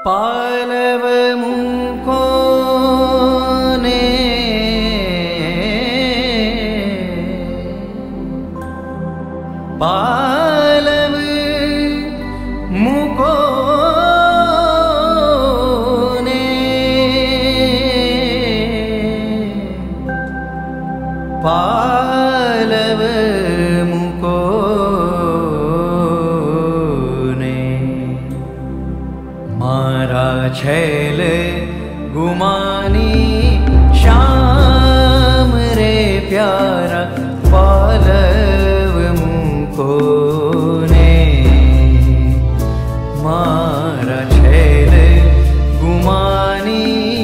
पालव मुको ने पालव मुको ने पालव मुको ने मारा छैल गुमानी श्याम रे प्यारा पालव मुको ने मारा छैल गुमानी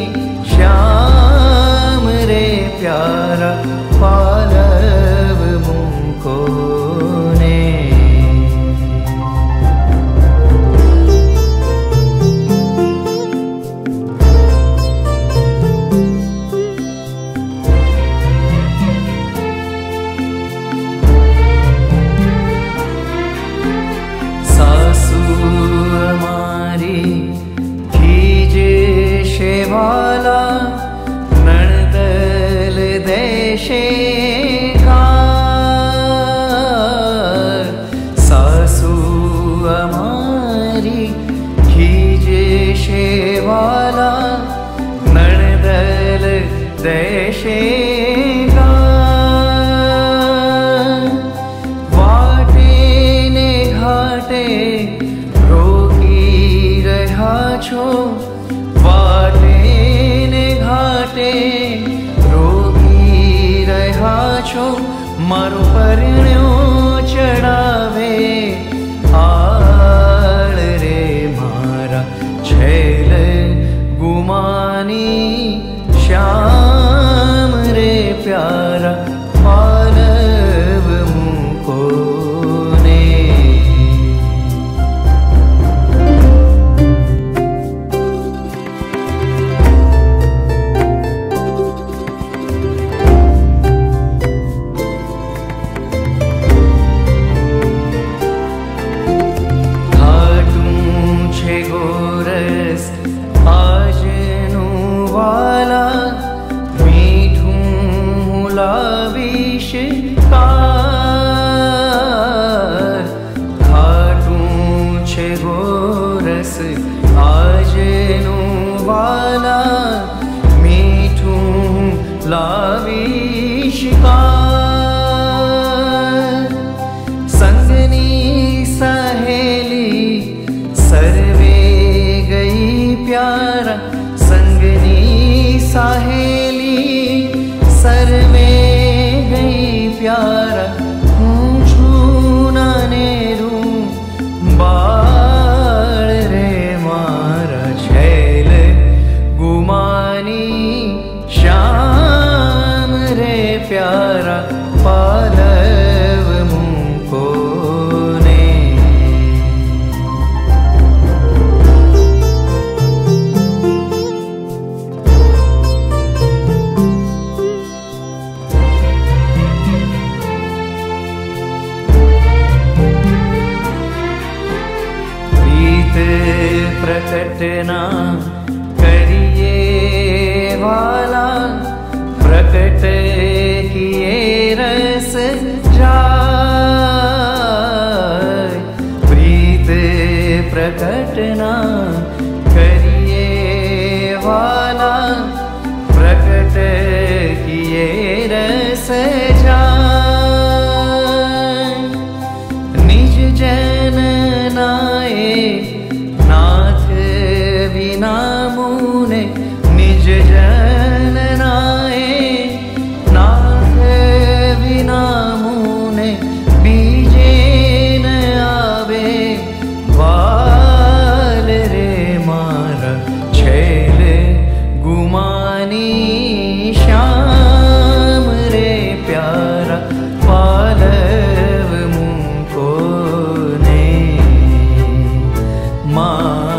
श्याम रे प्यारा पालव मुको ने वाला नणदल देशे का सासू हमारी खीजे शेवाला नणदल देशे का वाटे ने घाटे रोकी रहा छो रोगी रहा छो मारो परण्यो चढ़ावे आड़ रे मारा छैल गुमानी श्याम रे प्यारा पालव मुको ने गोरस आजनु वाला मीठू लाविश का घाटू छे गोरस आजनु वाला मीठू लाविश का संगनी सहेली सर्वे प्यारा संगनी साहेली सर्वे गई प्यारा नेरू बाल रे मारा छैल गुमानी श्याम रे प्यारा पालव मुको ने प्रकटना करिए वाला प्रकट किए रस जाय प्रीत प्रकटना करिए वाला प्रकट किए रस जाय निज जन नाए नाथ बिना मुने निज जन नाए नाथ बिना मुने बीजे न आवे वाल रे मारा छैल गुमानी श्याम रे प्यारा पालव मुको ने माँ